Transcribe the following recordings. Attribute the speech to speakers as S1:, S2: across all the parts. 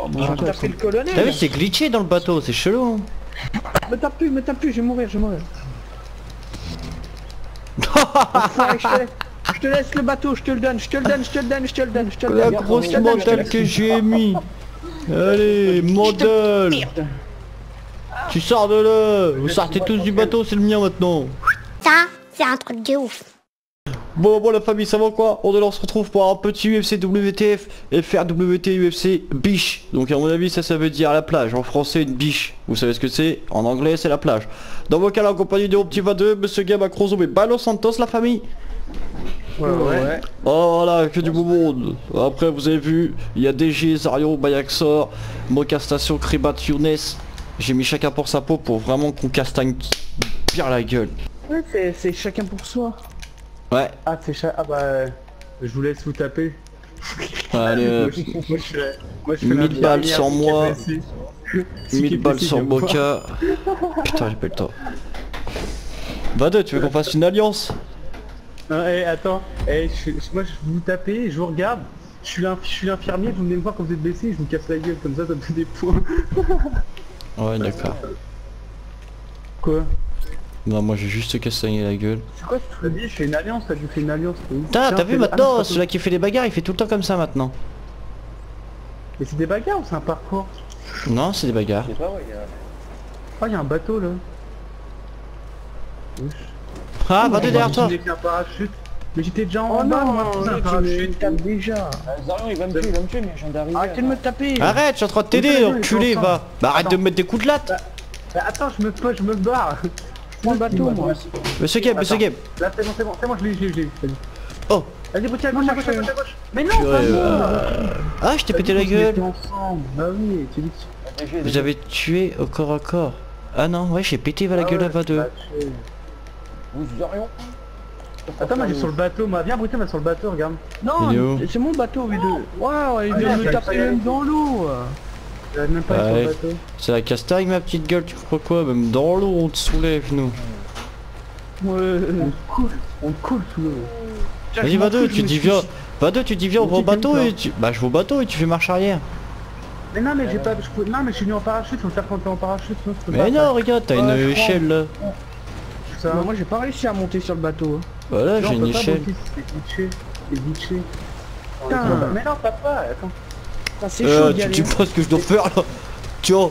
S1: J'ai tapé le colonel.
S2: T'as vu, c'est glitché dans le bateau, c'est chelou.
S1: Me tape plus, je vais mourir, Enfoiré, je te laisse le bateau, je te le donne.
S2: La grosse mentale que j'ai mis. Allez, modèle. Tu sors de là. Vous sortez tous du bateau, c'est le mien maintenant.
S3: Ça, c'est un truc de ouf.
S2: Bon la famille, ça va quoi? On se retrouve pour un petit UFC WTF FRWT UFC biche. Donc à mon avis ça veut dire la plage. En français une biche. Vous savez ce que c'est? En anglais c'est la plage. Dans vos cas là en compagnie de mon petit 22, Monsieur Game à Crozo et Balo Santos la famille.
S1: Ouais.
S2: Oh voilà, que du beau monde. Après vous avez vu, il y a DG, Zario, Bayaxor, Moka Station, Kribat, Younes. J'ai mis chacun pour sa peau pour vraiment qu'on castagne bien la gueule.
S1: Ouais, c'est chacun pour soi.
S2: Ouais.
S4: Ah c'est ah bah je vous laisse vous taper.
S2: Allez,
S4: moi, je fais
S2: 1000 balles sur moi, 1000 balles sur
S4: moi.
S2: Moka. Putain, j'ai pas le temps. 22, tu veux qu'on fasse une alliance?
S4: Attends, moi je vous tapez, je vous regarde, je suis l'infirmier, vous venez me voir quand vous êtes blessé, je vous casse la gueule, comme ça me fait des points.
S2: Ouais, d'accord.
S4: Quoi?
S2: Non, moi j'ai juste castagné la gueule.
S4: C'est quoi ce truc? Je fais une alliance, t'as dû faire une alliance.
S2: T'as vu maintenant, celui-là qui fait les bagarres, il fait tout le temps comme ça maintenant.
S4: Mais c'est des bagarres ou c'est un parcours?
S2: Non, c'est des bagarres.
S4: Oh, il y a un bateau là.
S2: Ah, 22 derrière toi.
S4: Avec un parachute. Mais j'étais déjà
S1: Oh
S4: en bas,
S1: non,
S4: moi, c'est un
S1: tu me
S4: parachute.
S1: tapes déjà.
S5: Zarion il va me tuer, mais je viens d'arriver.
S1: Arrêtez de me taper.
S2: Arrête, je suis en train de t'aider, enculé, va. Bah arrête de me mettre des coups de latte.
S4: Bah, attends, je me barre.
S1: Je prends le bateau, moi.
S2: Monsieur Game, Monsieur Game.
S4: Là c'est bon, je l'ai.
S2: Oh.
S4: Vas-y, Bruti, à gauche. Mais non,
S2: Purée,
S4: pas moi.
S2: Ah, je t'ai pété la gueule.
S4: Ensemble. Bah oui, tu dis que
S2: J'avais tué au corps à corps. Ah non, ouais, j'ai pété la gueule à 22.
S5: Vous Zarion.
S4: Attends, moi j'ai sur le bateau, moi. Viens, Bruti, on va sur le bateau, regarde.
S1: Non,
S2: Il est où?
S1: c'est mon bateau, V2. Waouh, il vient de me taper même dans l'eau.
S4: J'arrive même pas à aller sur le bateau.
S2: C'est la castagne ma petite gueule, tu crois quoi? Même dans l'eau on te soulève nous.
S1: Ouais.
S4: On te coule sous l'eau.
S2: Vas-y 22, tu dis viens. 22, tu dis viens, on va au bateau et tu... Bah je vais au bateau et tu fais marche arrière.
S4: Mais non, mais j'ai pas... Non, mais je suis venu en parachute, faut le faire quand t'es en parachute. Sinon, je peux
S2: Mais
S4: pas.
S2: non, regarde, t'as une échelle là.
S4: Ça.
S1: Moi j'ai pas réussi à monter sur le bateau.
S2: Voilà,
S4: Non,
S2: j'ai
S4: on
S2: une
S4: peut pas
S2: échelle.
S4: monter, c'est glitché.
S1: Putain.
S4: Mais non, pas, attends.
S1: Ça c'est chaud d'y
S2: Tu
S1: aller.
S2: dis pas ce que je dois faire là. Tiens.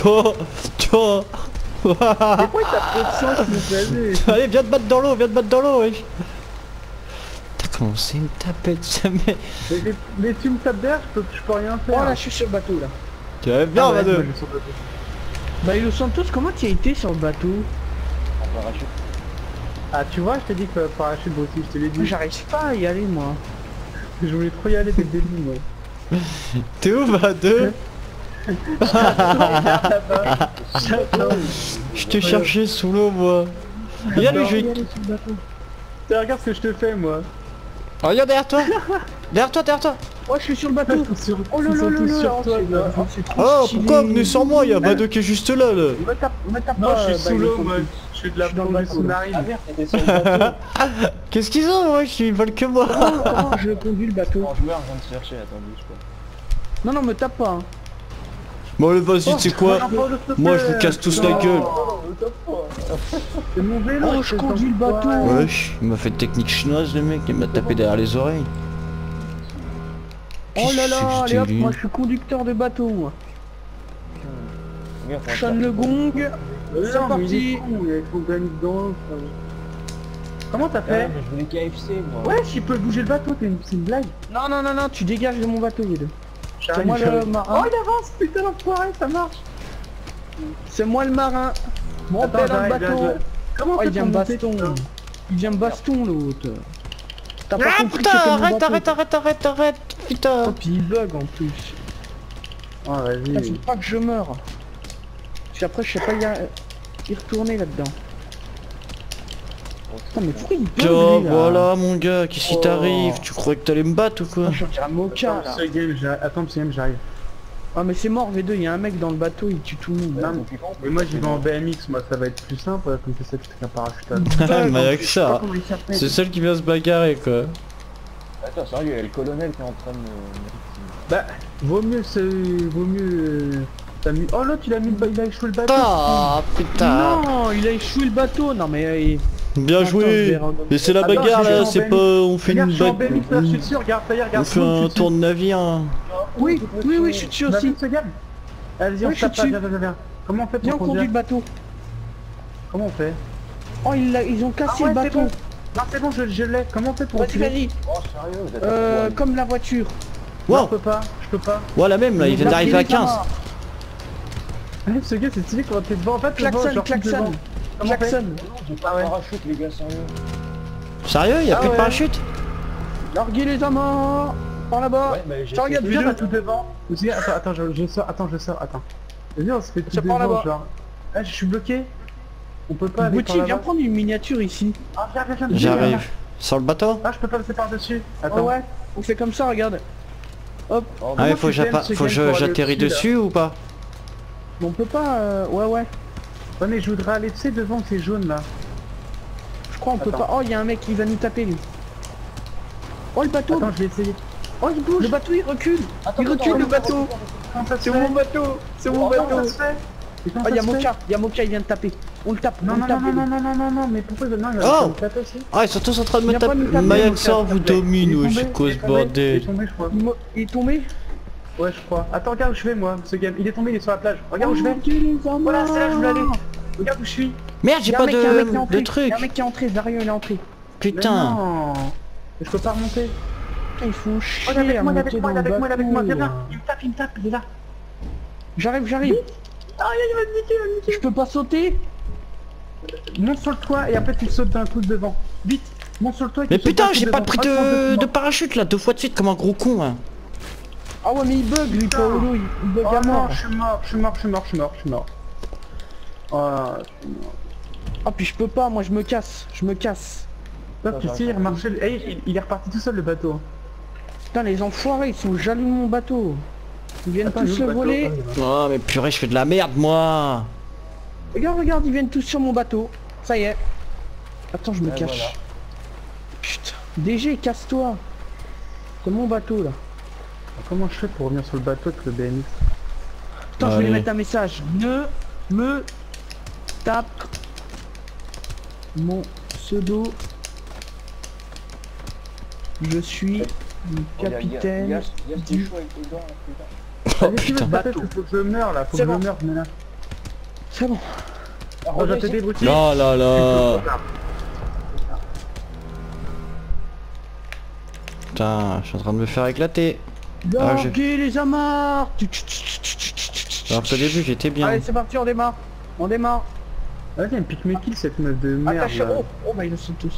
S4: Pourquoi t'as peu de sens, mon bébé?
S2: Allez, viens te battre dans l'eau, wesh. T'as commencé une tapette, jamais.
S4: Mais tu me tapes derrière, je peux rien faire.
S1: Oh là, je suis sur le bateau là.
S2: Tu vas bien,
S4: Ah ouais,
S2: 22.
S4: moi, je suis sur le bateau.
S1: Bah, Los Santos, comment tu as été sur le bateau?
S5: En parachute.
S4: Ah, tu vois, je t'ai dit que parachute, moi aussi, je te l'ai dit.
S1: Moi, j'arrive pas à y aller, moi.
S4: Je voulais trop y aller dès le début, moi.
S2: T'es où 22? Je te cherchais sous l'eau moi. Regarde le jeu.
S4: Tiens, regarde ce que je te fais, moi.
S2: Oh, regarde derrière toi. Derrière toi.
S1: Oh, je suis sur le bateau. Oh là là là là.
S2: Oh, pourquoi venez sans moi? Y'a 22 qui est juste là.
S1: Me tape
S4: Non,
S1: pas.
S4: je suis sous l'eau, moi. Je suis de la
S1: Je suis dans le
S4: plongée
S1: bateau.
S4: sous-marine.
S5: Ah merde, t'étais sur le bateau.
S2: Qu'est-ce qu'ils ont? Ouais, ils volent que moi.
S1: Comment je conduis le bateau?
S5: Quand je meurs, je viens de chercher, attendez, je crois.
S1: Non, me tape pas.
S2: Bon, allez, vas-y, tu sais quoi? Moi, je vous casse tous la gueule.
S4: C'est mon vélo.
S1: Oh, je conduis le bateau.
S2: Wesh, il m'a fait technique chinoise, le mec. Il m'a tapé derrière les oreilles.
S1: Oh là là, allez hop,
S2: lui.
S1: moi je suis conducteur de bateau, moi.
S5: Regarde,
S1: Je sonne le gong. C'est parti.
S4: Comment t'as
S5: Ah,
S4: fait?
S5: mais je voulais KFC, moi.
S4: Ouais, il peut bouger le bateau, c'est une blague.
S1: Non, non, non, non, tu dégages de mon bateau, V2. C'est
S4: J'arrive,
S1: moi le
S4: j'arrive.
S1: marin.
S4: Oh, il avance, putain, l'enfoiré, ça marche.
S1: C'est moi le marin. Mon
S4: Attends,
S1: père dans le
S4: j'arrive,
S1: bateau.
S4: j'arrive. Comment
S1: Oh,
S4: on
S1: il
S4: fait
S1: vient
S4: pour
S1: me
S4: monter,
S1: baston.
S4: putain?
S1: Il vient me baston, l'autre. T'as pas
S2: Ah
S1: compris
S2: putain,
S1: que c'était mon
S2: arrête,
S1: bateau.
S2: arrête, putain.
S1: Oh, puis il bug en plus.
S4: Oh,
S1: Ah,
S4: vas-y.
S1: faut pas que je meure. Puis après, je sais pas y retourner là-dedans. Putain, mais pourquoi il bug,
S2: Tiens,
S1: lui, là?
S2: voilà mon gars, qu'est-ce qui
S1: Oh.
S2: t'arrive? Tu croyais que t'allais me battre ou quoi?
S1: Je suis un mocha, là.
S4: Attends, monsieur Game, j'arrive.
S1: Ah, mais c'est mort, V2, il y a un mec dans le bateau, il tue tout le monde.
S4: Non, mais moi j'y vais en BMX, moi ça va être plus simple, comme ça c'est un parachutage.
S2: Ah, mais avec
S1: Je sais pas
S2: ça.
S1: comment il s'appelle.
S2: C'est celle qui vient se bagarrer quoi.
S5: Attends, sérieux, il y a le colonel qui est en train de me...
S4: Bah, vaut mieux t'amuser. Oh là, il a échoué le bateau.
S2: Ah putain.
S1: Non, il a échoué le bateau. Non mais
S2: Bien
S1: Attends, je
S2: joué.
S1: vais regarder.
S2: Mais c'est la
S4: Attends,
S2: bagarre
S4: je suis
S2: là,
S4: en
S2: c'est
S4: BMX.
S2: pas... On fait
S4: Regarde,
S2: une
S4: je suis en
S2: bagarre.
S4: BMX là, je suis dessus, regarde, ça y est,
S2: On
S4: regarde.
S2: fait un tour de navire.
S1: oui, je suis dessus aussi.
S4: Ce gars. Vas-y, on
S1: Oui,
S4: se
S1: je suis
S4: tape, viens,
S1: dessus.
S4: viens. Comment on fait
S1: Viens, on
S4: pour
S1: conduit
S4: conduire?
S1: le bateau.
S4: Comment on fait?
S1: Oh, ils ont cassé
S4: ouais,
S1: le
S4: c'est
S1: bateau.
S4: bon. Non, c'est bon, je l'ai. Comment on fait pour
S1: Vas-y,
S4: reculer?
S1: vas-y.
S5: Oh, sérieux, vous êtes
S1: Comme la voiture.
S4: Non,
S2: Wow.
S4: je peux pas.
S2: Ouais, la même là, il vient d'arriver à 15.
S4: Ce gars, c'est stylé quand t'es devant. En fait,
S1: Klaxon,
S4: devant,
S1: klaxon.
S4: devant. Comment on fait?
S1: Klaxon.
S5: J'ai pas de parachute, les gars, sérieux.
S2: Sérieux, y a
S4: Ah
S2: plus de
S4: ouais.
S2: parachute?
S1: Larguez les amants. Par là-bas.
S5: Ouais, mais j'ai
S1: Tiens, regarde,
S4: Viens
S1: viens.
S4: là tout devant. Aussi, attends, je sors, attends. Viens, on se fait tout
S1: Ça part
S4: devant,
S1: là-bas.
S4: genre. Ah, je suis bloqué. On peut pas aller par
S1: Bouti, viens
S4: là-bas.
S1: prendre une miniature ici.
S4: Ah, viens.
S2: J'arrive. Sur le bateau?
S4: Ah, je peux pas passer par-dessus.
S1: Oh
S4: Attends.
S1: ouais, on fait comme ça, regarde. Hop,
S5: Oh,
S2: Ah ouais,
S4: Comment
S2: faut
S4: tu fais,
S2: que
S4: ce game pour
S2: j'atterris
S4: aller au-dessus,
S2: dessus ou pas?
S1: on peut pas... Ouais,
S4: Ouais, mais je voudrais aller, tu sais, devant ces jaunes là.
S1: je crois on peut
S4: Attends.
S1: pas... Oh, il y a un mec qui va nous taper, lui. Oh, le bateau.
S4: Attends, je vais essayer.
S1: Oh, il bouge. Le bateau, il recule.
S5: Attends,
S1: Il recule,
S5: attends,
S1: le bateau.
S4: Comment ça se
S1: C'est
S4: fait?
S1: mon bateau. C'est mon
S4: Oh,
S1: bateau.
S4: comment ça se fait? Et comment
S1: Oh, il y a
S4: ça se fait?
S1: Moka, il vient de taper. On le tape,
S4: Non,
S1: on le
S4: non,
S1: tape.
S4: non, mais pourquoi non, il
S2: Oh.
S4: va me taper aussi.
S2: Ah, ils sont tous en train de me
S1: Viens pas
S2: taper.
S1: nous taper,
S2: Mayaxa
S4: Moka,
S2: vous
S4: s'il te plaît.
S2: domine,
S4: Il est
S2: ouais,
S4: tombé,
S2: c'est quoi
S4: il
S2: ce
S4: est tombé, Il est
S2: bordel?
S4: tombé, je crois.
S1: Il est tombé.
S4: Ouais, je crois. Attends, regarde où je vais, moi, ce game. Il est tombé, il est sur la plage. Regarde où je vais.
S1: Voilà,
S4: Voilà, c'est là que je voulais aller. Regarde où je suis.
S2: Merde, j'ai pas de truc.
S1: Il y a un mec qui est entré, Zario il est entré.
S2: Putain.
S4: Mais non. Mais je peux pas remonter.
S1: Putain, il faut
S4: Oh,
S1: chier
S4: il est avec
S1: à
S4: moi, il est
S1: monter
S4: avec moi, il
S1: dans
S4: est
S1: le
S4: avec moi, viens
S1: bateau.
S4: là. Il me tape, il est là.
S1: J'arrive.
S4: Ah, il va me niquer,
S1: Je peux pas sauter.
S4: Monte sur le toit et après tu sautes d'un coup devant. Vite, monte sur le toit et
S2: Mais
S4: tu sautes
S2: putain,
S4: d'un coup
S2: j'ai pas
S4: devant.
S2: pris
S4: Ah, je pense
S2: de
S4: que-
S2: parachute là, 2 fois de suite comme un gros con hein.
S1: Ah ouais, mais il bug, lui,
S4: Putain.
S1: Paolo, il bug
S4: Oh
S1: à
S4: non,
S1: mort.
S4: je suis mort. Oh, je suis mort. Ah, je suis mort.
S1: Ah, puis je peux pas, moi je me casse.
S4: Hop, ici, il remarchait. Il est reparti tout seul le bateau.
S1: Putain, les enfoirés, ils sont jaloux de mon bateau. Ils viennent
S4: Attends,
S1: tous
S4: il est où,
S1: le
S4: bateau?
S1: voler.
S2: Oh mais purée, je fais de la merde moi.
S1: Regarde, ils viennent tous sur mon bateau. Ça y est. Attends, je me
S5: Ouais,
S1: cache.
S5: voilà.
S1: Putain. DG, casse-toi. C'est mon bateau là.
S4: Comment je fais pour revenir sur le bateau avec le BMX?
S1: Putain, je vais lui
S2: Allez.
S1: mettre un message. Ne me tape mon pseudo. Je suis le
S5: Oh, y a-
S1: capitaine.
S5: y a des
S1: du-
S5: choix avec les gars, là, putain.
S2: Oh
S4: Allez, tu veux
S2: putain.
S4: le bateau, faut que je meure là, faut que
S1: C'est
S4: je
S1: bon.
S4: meure, mais là.
S1: C'est bon.
S5: Ah,
S4: Oh, je vais
S5: reviens ici.
S4: t'aider, Brutti.
S2: Oh là là. Putain, je suis en train de me faire éclater. Ah, j'ai-
S1: Larguez les amarres.
S2: Alors qu'au début j'étais bien.
S1: Allez, c'est parti, on démarre. On démarre.
S4: Vas-y, elle me pique mes kills cette meuf de merde.
S1: Attache.
S4: là.
S1: Oh, bah ils le sont tous.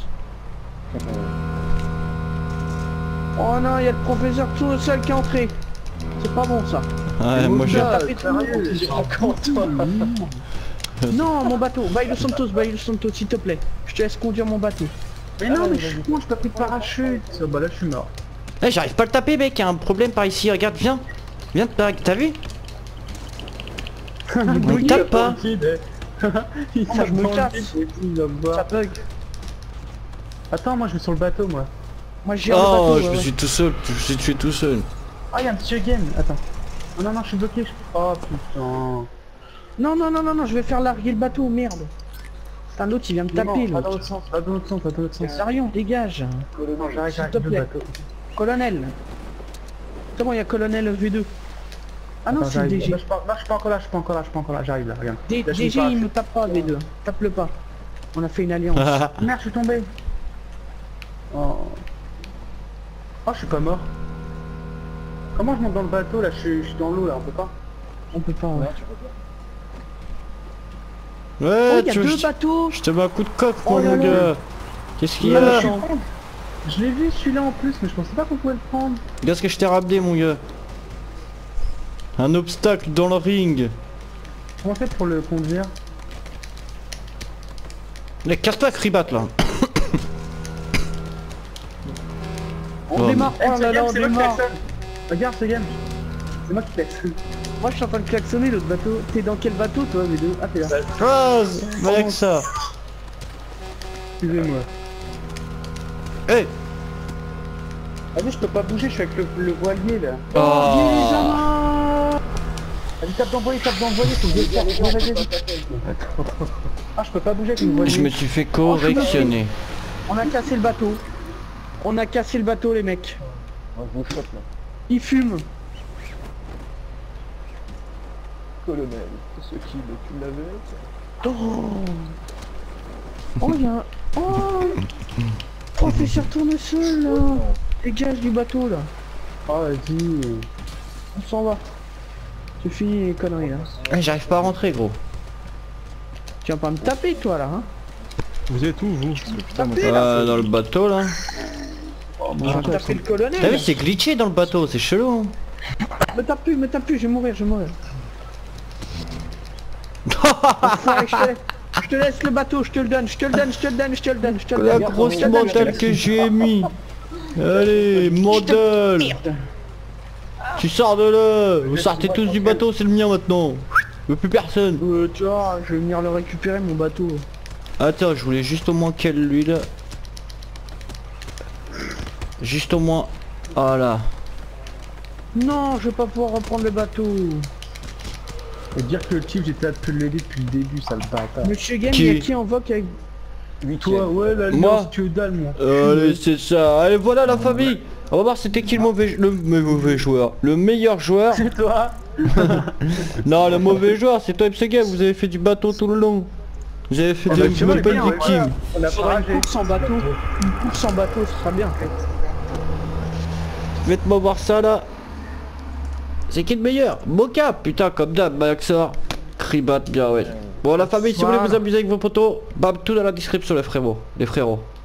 S1: Oh non, il y a le professeur tout seul qui est entré. C'est pas bon ça.
S2: Ouais, moi je...
S1: Moka. tapé tout le monde.
S4: Sérieux, j'ai pas compte, toi.
S1: Non, mon bateau. Baille le Santos, s'il te plaît. Je te laisse conduire mon bateau.
S4: Mais non, mais je suis con, j'ai pas pris de parachute. Oh, bah là, je suis mort.
S2: Eh, j'arrive pas à le taper mec, il y a un problème par ici, regarde, viens. Viens, t'as vu? On le tape pas.
S4: Il
S1: Moi, je me
S4: s'attend
S1: casse.
S4: vite, il va me voir.
S1: Ça bug.
S4: Attends, moi je vais sur le bateau, moi.
S1: Moi j'ai le
S2: Oh,
S1: bateau.
S2: je
S1: ouais,
S2: me
S1: ouais.
S2: suis tout seul, je me suis tué tout seul.
S4: Ah, il y a un petit game. Attends. Oh non, non, je suis bloqué. Oh putain.
S1: Non, je vais faire larguer le bateau, merde. Putain, l'autre il vient me taper
S4: Va dans
S1: l'autre.
S4: l'autre sens, va dans l'autre sens, va dans l'autre sens.
S1: Sérieux, dégage.
S4: Non, j'arrête,
S1: S'il
S4: j'arrête,
S1: te
S4: le
S1: plaît.
S4: bateau.
S1: Colonel. C'est bon, il y a colonel V2. Ah non,
S4: Attends,
S1: c'est le
S4: j'arrive.
S1: DG.
S4: Là, je suis pas encore là, j'arrive là, regarde. Là, je
S1: DG,
S4: suis pas-
S1: il me tape pas V2. Tape-le pas. On a fait une alliance.
S4: Merde, je suis tombé. Oh. Oh, je suis pas mort. Comment je monte dans le bateau là? Je suis dans l'eau là, on peut pas.
S1: On peut pas. Ouais.
S5: Ouais, tu peux pas.
S1: Oh,
S2: Ouais,
S1: il y a
S2: tu veux,
S1: deux bateaux.
S2: je te mets un coup de coq,
S1: Oh
S2: moi,
S1: là
S2: mon
S1: là.
S2: gars. Qu'est-ce qu'il y
S4: Ah, mais
S2: a?
S4: je suis con. Je l'ai vu celui-là en plus, mais je pensais pas qu'on pouvait le prendre.
S2: Regarde ce que je t'ai ramené, mon gars. Un obstacle dans le ring.
S4: Comment on fait pour le conduire?
S2: Mais casse-toi, Kribat, là.
S1: On
S2: Oh,
S1: démarre.
S4: Eh,
S1: Oh
S4: ce
S1: là là,
S4: game,
S1: on
S4: c'est moi qui
S1: démarre.
S4: klaxonne. Regarde ce game. C'est moi qui klaxonne.
S1: Moi je suis en train de klaxonner l'autre bateau. T'es dans quel bateau toi V2? Ah t'es là.
S2: Chose, Mayaxa.
S4: Excusez-moi.
S2: Eh,
S4: Vas-y, je peux pas bouger, je suis avec le voilier là.
S2: Oh.
S4: Vas-y, tape d'envoyer, faut que je le fasse. Non, vas-y, vas-y. Ah, je peux pas bouger avec le voilier.
S2: Je me suis fait correctionner.
S1: On a cassé le bateau. On a cassé le bateau les mecs.
S5: Moi je vous chope là.
S1: Ils fument.
S5: Colonel, c'est ce qu'il tu l'avais.
S1: Oh y'a un... Oh Professeur Tournesol là. Dégage du bateau là.
S4: Oh, vas-y.
S1: On s'en va. C'est fini les conneries là.
S2: Ah, j'arrive pas à rentrer gros.
S1: Tu vas pas me taper toi là hein.
S4: Vous êtes où, vous?
S1: Taper là.
S2: Dans le bateau là.
S1: Je vais taper le colonel.
S2: T'as vu c'est glitché dans le bateau, c'est chelou.
S1: Me tape plus, je vais mourir, Enfoiré, je te laisse le bateau, je te le donne.
S2: La grosse mentale que j'ai mis. Allez, mentale. Tu sors de là. Vous sortez tous du bateau, c'est le mien maintenant. Je veux plus personne.
S1: Tu vois, je vais venir le récupérer mon bateau.
S2: Attends, je voulais juste au moins quelle l'huile. Juste au moins. Voilà.
S1: Non, je vais pas pouvoir reprendre le bateau.
S4: Et dire que le type, j'étais là depuis l'aider depuis le début, ça le bâtard.
S1: Monsieur Game,
S2: Qui
S1: il y a qui en vogue avec...
S4: Toi, ouais, la
S2: Moi
S4: lance que dalle, moi.
S2: Allez, c'est ça. Allez, voilà la famille. On va voir c'était qui le mauvais joueur. Le meilleur joueur.
S4: C'est toi.
S2: Non, le mauvais joueur, c'est toi Game. Vous avez fait du bateau tout le long. Vous avez fait des
S4: tu vois,
S2: belles
S4: bien, ouais,
S2: victimes.
S4: voilà. On a
S1: Faudra
S4: paragé.
S1: une course en bateau. Une course en bateau, ce sera bien.
S2: Faites-moi voir ça là. C'est qui le meilleur? Moka, putain, comme d'hab, Maxor. Cribat, bien ouais. Bon la famille, si vous voulez vous amuser avec vos potos, bam, tout dans la description les frérots.